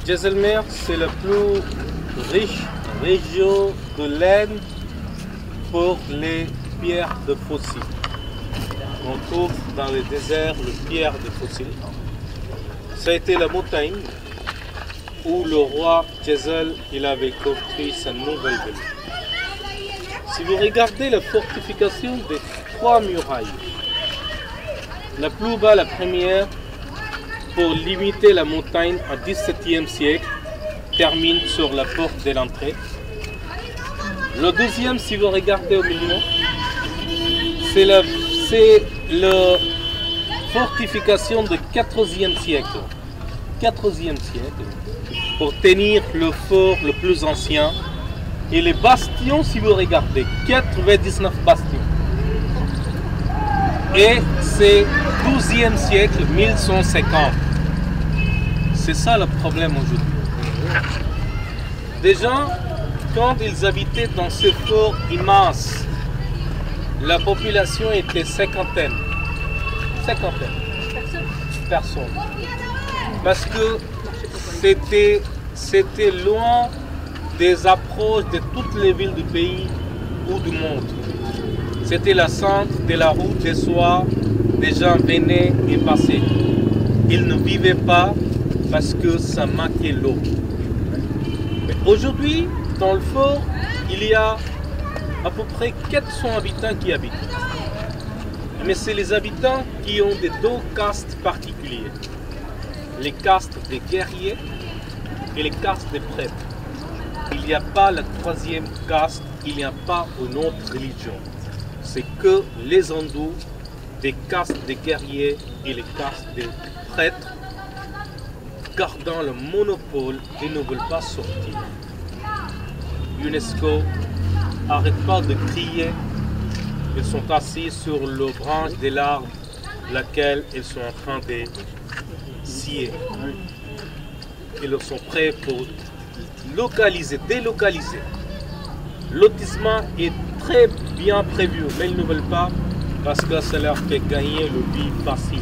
Jaisalmer, c'est la plus riche région de l'Inde pour les pierres de fossiles. On trouve dans le désert les pierres de fossiles. Ça a été la montagne où le roi Jaisal il avait construit sa nouvelle ville. Si vous regardez la fortification des 3 murailles, la plus bas, la première, pour limiter la montagne au XVIIe siècle, termine sur la porte de l'entrée. Le deuxième, si vous regardez au milieu, c'est la fortification du XIVe siècle. 14e siècle, pour tenir le fort le plus ancien. Et les bastions, si vous regardez, 99 bastions. Et c'est 12e siècle, 1150. C'est ça le problème aujourd'hui. Des gens, quand ils habitaient dans ce fort immense, la population était cinquantaine personnes. Parce que c'était loin des approches de toutes les villes du pays ou du monde. C'était la centre de la route des soirs, des gens venaient et passaient. Ils ne vivaient pas parce que ça manquait l'eau. Mais aujourd'hui, dans le fort, il y a à peu près 400 habitants qui habitent. Mais c'est les habitants qui ont des 2 castes particulières. Les castes des guerriers et les castes des prêtres. Il n'y a pas la 3e caste, il n'y a pas une autre religion. C'est que les hindous, des castes des guerriers et les castes des prêtres, gardant le monopole et ne veulent pas sortir. UNESCO n'arrête pas de crier. Ils sont assis sur la branche de l'arbre, laquelle ils sont en train de scier. Ils sont prêts pour délocaliser. Lotissement est très bien prévu, mais ils ne veulent pas parce que ça leur fait gagner le vie facile.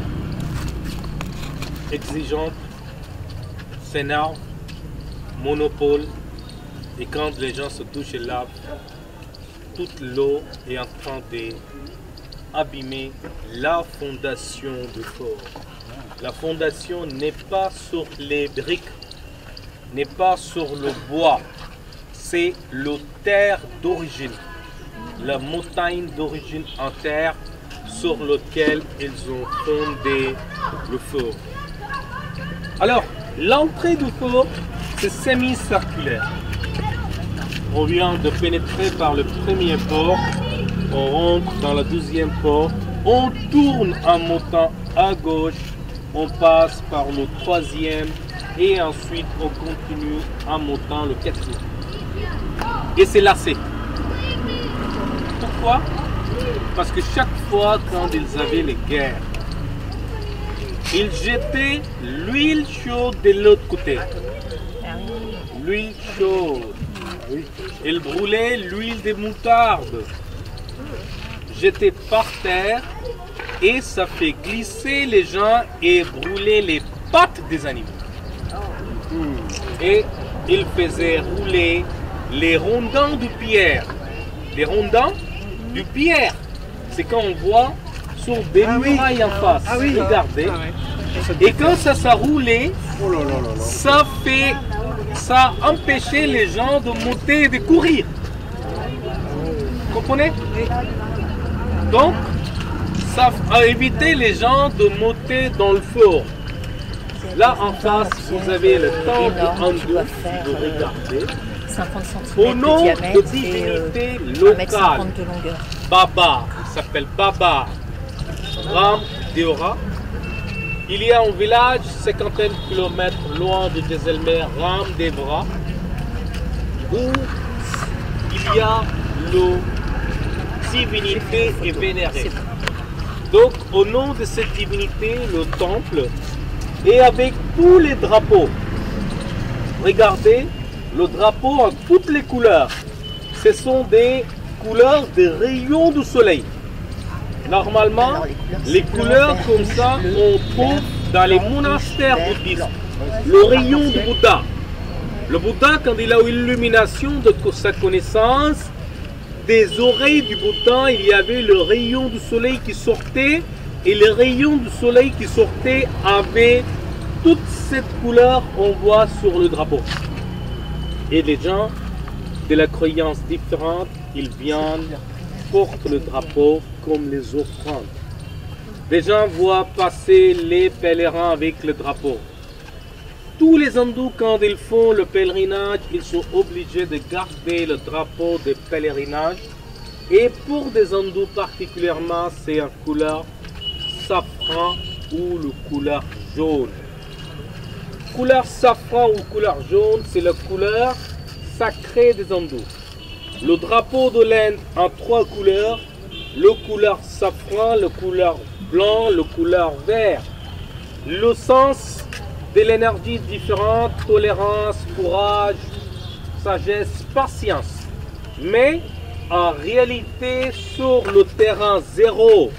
Exigeante, s'énerve, monopole, et quand les gens se touchent là, toute l'eau est en train d'abîmer la fondation du fort. La fondation n'est pas sur les briques, n'est pas sur le bois, c'est le terre d'origine, la montagne d'origine en terre sur laquelle ils ont fondé le fort. Alors, l'entrée du fort, c'est semi-circulaire. On vient de pénétrer par le premier port, on rentre dans la 2e porte, on tourne en montant à gauche, on passe par le 3e et ensuite on continue en montant le 4e. Et c'est lacé. Pourquoi? Parce que chaque fois quand ils avaient les guerres, ils jetaient l'huile chaude de l'autre côté. L'huile chaude. Ils brûlaient l'huile de moutarde. Jetaient par terre et ça fait glisser les gens et brûler les pattes des animaux. Et ils faisaient rouler les rondins de pierre. Les rondins de pierre. C'est quand on voit sur des murailles en face. Regardez. Et quand ça roulait, ça empêchait les gens de monter et de courir. Vous comprenez? Donc, ça a évité les gens de monter dans le fort. Là en face, vous avez le temple hindou, si vous regardez. 50 cm au nom de diamètre de divinité locale, de longueur. Baba, il s'appelle Baba Ram Deora. Il y a un village 50 km loin de Jaisalmer, Ram Devra, où il y a la divinité est vénérée. Donc au nom de cette divinité, le temple, et avec tous les drapeaux, regardez, le drapeau en toutes les couleurs, ce sont des couleurs des rayons du soleil. Normalement, les couleurs comme ça, on trouve dans les monastères bouddhistes. le rayon du Bouddha. Le Bouddha, quand il a eu l'illumination de sa connaissance, des oreilles du Bouddha, il y avait le rayon du soleil qui sortait, et les rayons du soleil qui sortaient avaient toute cette couleur qu'on voit sur le drapeau. Et les gens de la croyance différente, ils viennent, portent le drapeau comme les offrandes. Les gens voient passer les pèlerins avec le drapeau. Tous les hindous, quand ils font le pèlerinage, ils sont obligés de garder le drapeau de pèlerinage. Et pour des hindous particulièrement, c'est en couleur safran ou le couleur jaune. Couleur safran ou couleur jaune, c'est la couleur sacrée des hindous. Le drapeau de l'Inde en 3 couleurs, le couleur safran, le couleur blanc, le couleur vert. Le sens de l'énergie différente, tolérance, courage, sagesse, patience. Mais en réalité, sur le terrain zéro,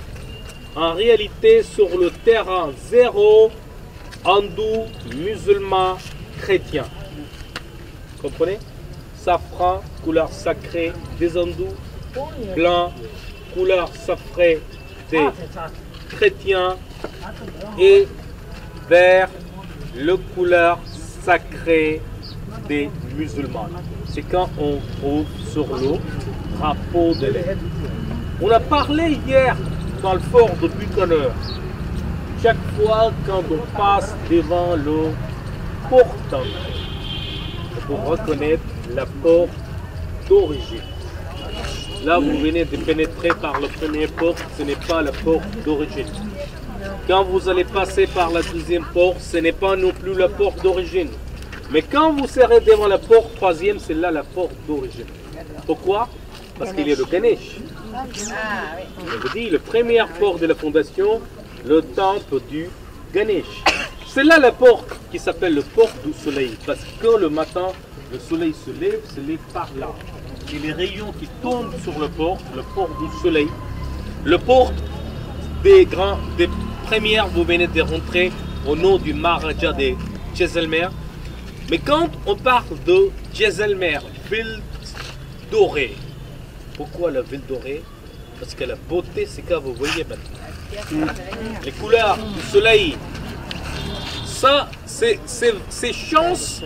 hindou, musulman, chrétien. Comprenez? Safran, couleur sacrée des hindous, blanc, couleur sacrée des chrétiens, et vert, le couleur sacrée des musulmans. C'est quand on trouve sur le drapeau de l'Inde. On a parlé hier dans le fort de Buchanan. Chaque fois quand on passe devant le porte, pour reconnaître la porte d'origine. Là, vous venez de pénétrer par la première porte, ce n'est pas la porte d'origine. Quand vous allez passer par la deuxième porte, ce n'est pas non plus la porte d'origine. Mais quand vous serez devant la porte troisième, c'est là la porte d'origine. Pourquoi? Parce qu'il y a le Ganesh. Je vous dis, la première porte de la fondation, le temple du Ganesh. C'est là la porte qui s'appelle le porte du soleil. Parce que quand le matin, le soleil se lève par là. Et les rayons qui tombent sur le porte du soleil, le porte des premières, vous venez de rentrer au nom du Maharaja de Jaisalmer. Mais quand on parle de Jaisalmer, ville dorée, pourquoi la ville dorée? Parce que la beauté, c'est que vous voyez maintenant. Les couleurs du soleil, ça, c'est chance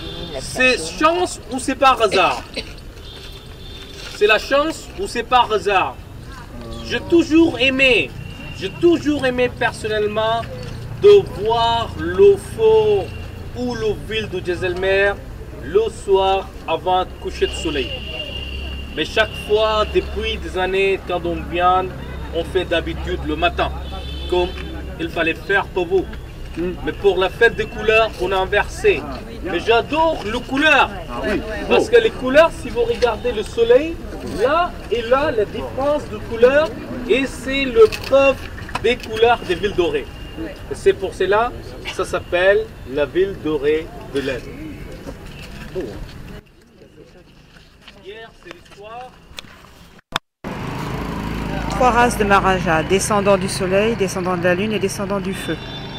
ou c'est par hasard? C'est la chance ou c'est par hasard? J'ai toujours aimé personnellement de voir le fort ou la ville de Jaisalmer le soir avant le coucher de soleil. Mais chaque fois, depuis des années, quand on vient, on fait d'habitude le matin, comme il fallait faire pour vous. Mais pour la fête des couleurs, on a inversé. Mais j'adore les couleurs. Parce que les couleurs, si vous regardez le soleil, là et là, la différence de couleurs, et c'est le preuve des couleurs des villes dorées. Et c'est pour cela que ça s'appelle la ville dorée de l'Inde. Hier, c'est l'histoire. 3 races de Maharaja, descendants du soleil, descendants de la lune et descendants du feu.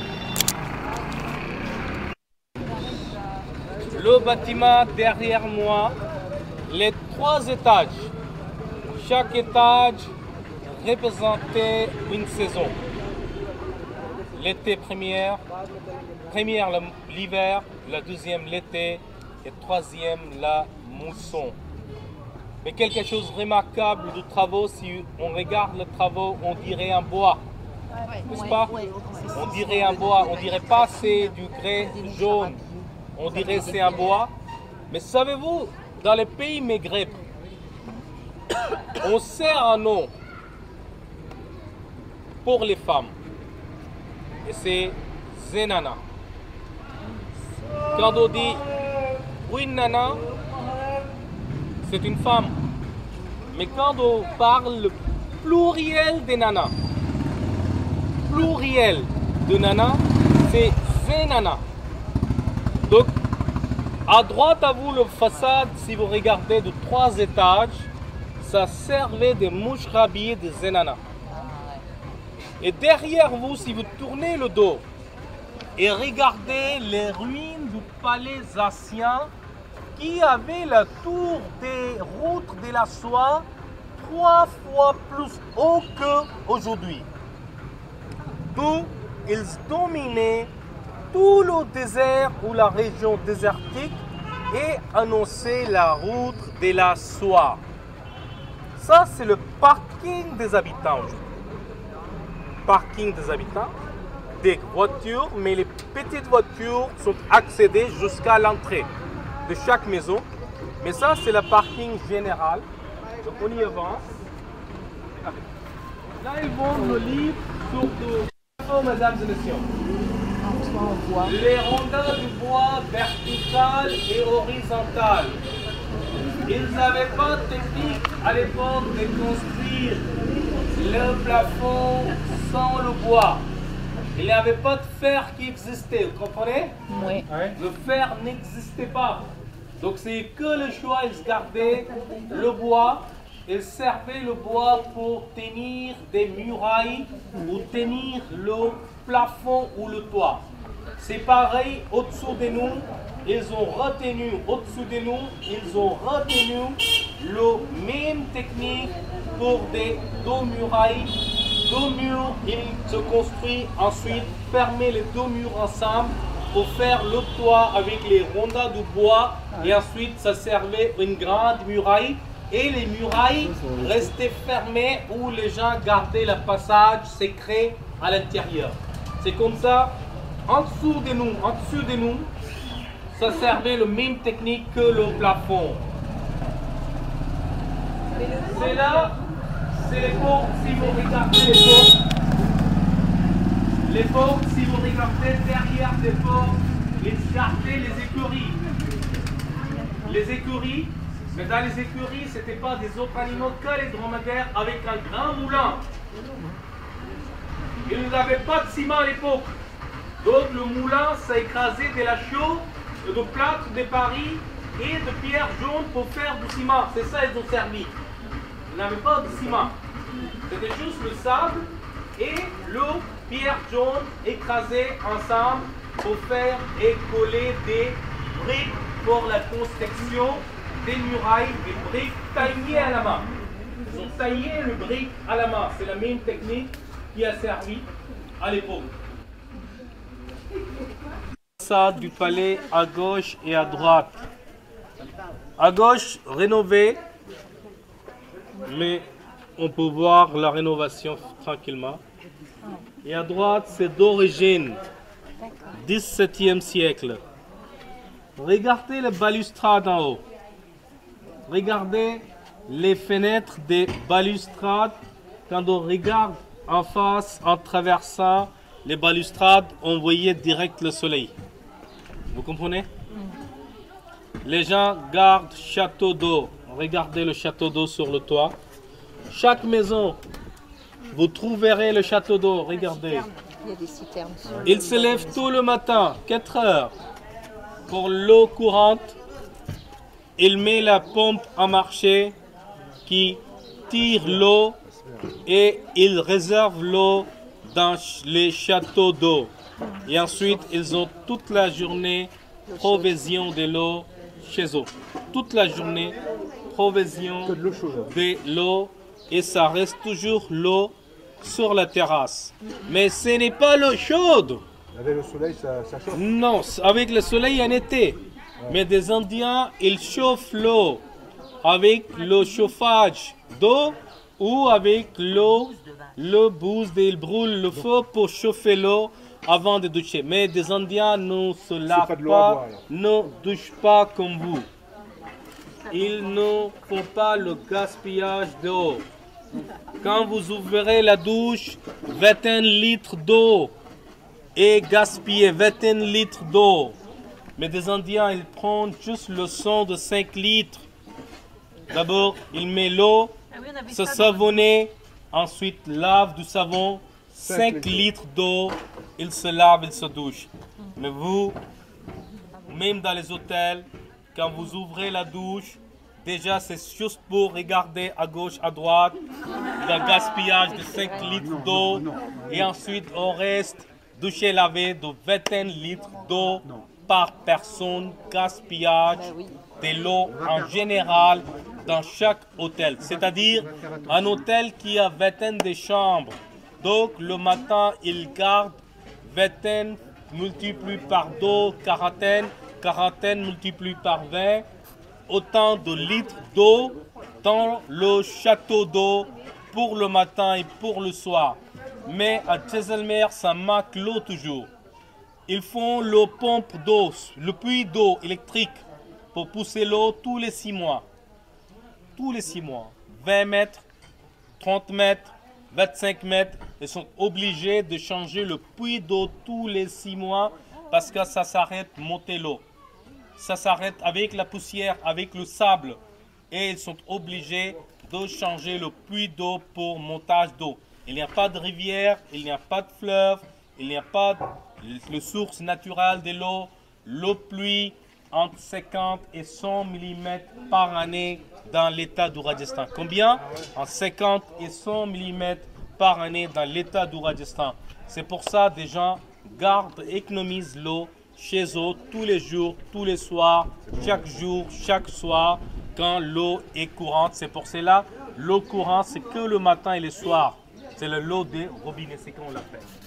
Le bâtiment derrière moi, les 3 étages. Chaque étage représentait une saison. L'été première l'hiver, la deuxième l'été et troisième la mousson. Mais quelque chose de remarquable de travaux, si on regarde les travaux, on dirait un bois. N'est-ce pas? On dirait un bois, on dirait pas c'est du grès jaune. On dirait c'est un bois. Mais savez-vous, dans les pays Maghreb, on sert un nom pour les femmes. Et c'est Zenana. Quand on dit oui nana, c'est une femme. Mais quand on parle pluriel des nanas, pluriel de nana, c'est Zenana. Donc, à droite à vous, le façade, si vous regardez de 3 étages, ça servait de mouches rhabillées de Zenana. Et derrière vous, si vous tournez le dos, et regardez les ruines du palais ancien qui avait la tour des routes de la soie 3 fois plus haut qu'aujourd'hui. D'où ils dominaient tout le désert ou la région désertique et annonçaient la route de la soie. Ça, c'est le parking des habitants aujourd'hui. Parking des habitants, des voitures, mais les petites voitures sont accédées jusqu'à l'entrée de chaque maison. Mais ça, c'est le parking général. Donc, on y avance. Là, ils vendent le livre sur de... mesdames et messieurs. Les rondins du bois vertical et horizontal. Ils n'avaient pas de technique à l'époque de construire le plafond sans le bois. Il n'y avait pas de fer qui existait, vous comprenez? Oui. Le fer n'existait pas. Donc c'est que le choix, ils gardaient le bois. Ils servaient le bois pour tenir des murailles ou tenir le plafond ou le toit. C'est pareil au-dessous de nous. Ils ont retenu au-dessous de nous, ils ont retenu la même technique pour des deux murailles. Deux murs, ils se construisent ensuite, fermer les deux murs ensemble pour faire le toit avec les rondins de bois. Et ensuite, ça servait une grande muraille. Et les murailles restaient fermées où les gens gardaient le passage secret à l'intérieur. C'est comme ça, en dessous de nous, ça servait la même technique que le plafond. C'est là, c'est les portes, si vous regardez les portes, si vous regardez derrière les portes, ils gardaient les écuries. Les écuries, mais dans les écuries, ce n'était pas des autres animaux que les dromadaires avec un grand moulin. Ils n'avaient pas de ciment à l'époque. Donc le moulin, ça écrasait de la chaux, de plâtre de Paris et de pierre jaune pour faire du ciment. C'est ça qu'ils ont servi. Ils n'avaient pas de ciment. C'était juste le sable et l'eau, pierre jaune écrasée ensemble pour faire et coller des briques pour la construction des murailles, des briques taillées à la main. Ils ont taillé le brique à la main. C'est la même technique qui a servi à l'époque. Ça du palais à gauche et à droite. À gauche, rénové, mais on peut voir la rénovation tranquillement. Et à droite, c'est d'origine, 17e siècle. Regardez les balustrades en haut. Regardez les fenêtres des balustrades. Quand on regarde en face, en traversant les balustrades, on voyait direct le soleil. Vous comprenez? Les gens gardent château d'eau. Regardez le château d'eau sur le toit. Chaque maison, vous trouverez le château d'eau. Regardez. Il y a des citernes. Il se lève tout le matin, 4 heures, pour l'eau courante. Il met la pompe en marché qui tire l'eau et il réserve l'eau dans les châteaux d'eau. Et ensuite, ils ont toute la journée provision de l'eau chez eux. Toute la journée, provision de l'eau et ça reste toujours l'eau sur la terrasse. Mais ce n'est pas l'eau chaude. Avec le soleil, ça chauffe. Non, avec le soleil en été. Mais des Indiens, ils chauffent l'eau avec le chauffage d'eau ou avec l'eau, le bouse, ils brûlent le feu pour chauffer l'eau avant de doucher. Mais des Indiens ne se lavent pas, ne douchent pas comme vous. Ils ne font pas le gaspillage d'eau. Quand vous ouvrez la douche, 21 litres d'eau et gaspiller 21 litres d'eau. Mais des Indiens, ils prennent juste le sang de 5 litres. D'abord, ils mettent l'eau, se savonner, ensuite lave du savon, 5 litres d'eau, ils se lavent, ils se douchent. Mais vous, même dans les hôtels, quand vous ouvrez la douche, déjà c'est juste pour regarder à gauche, à droite, le gaspillage de 5 litres d'eau. Et ensuite, on reste doucher laver de 21 litres d'eau par personne, gaspillage de l'eau en général dans chaque hôtel. C'est-à-dire un hôtel qui a 21 de chambres. Donc le matin, il garde 21 multiplié par 2, quarantaine, quarantaine multiplié par 20, autant de litres d'eau dans le château d'eau pour le matin et pour le soir. Mais à Jaisalmer, ça manque l'eau toujours. Ils font le pompe d'eau, le puits d'eau électrique pour pousser l'eau tous les 6 mois. Tous les 6 mois. 20 mètres, 30 mètres, 25 mètres. Ils sont obligés de changer le puits d'eau tous les 6 mois parce que ça s'arrête monter l'eau. Ça s'arrête avec la poussière, avec le sable. Et ils sont obligés de changer le puits d'eau pour montage d'eau. Il n'y a pas de rivière, il n'y a pas de fleuve, il n'y a pas de source naturelle de l'eau. L'eau pluie entre 50 et 100 mm par année dans l'état du Rajasthan. Combien? Entre 50 et 100 mm par année dans l'état du Rajasthan. C'est pour ça que des gens gardent, économisent l'eau chez eux tous les jours, tous les soirs, chaque jour, chaque soir, quand l'eau est courante. C'est pour cela l'eau courante, c'est que le matin et le soir. C'est l'eau des robinets, c'est qu'on l'appelle.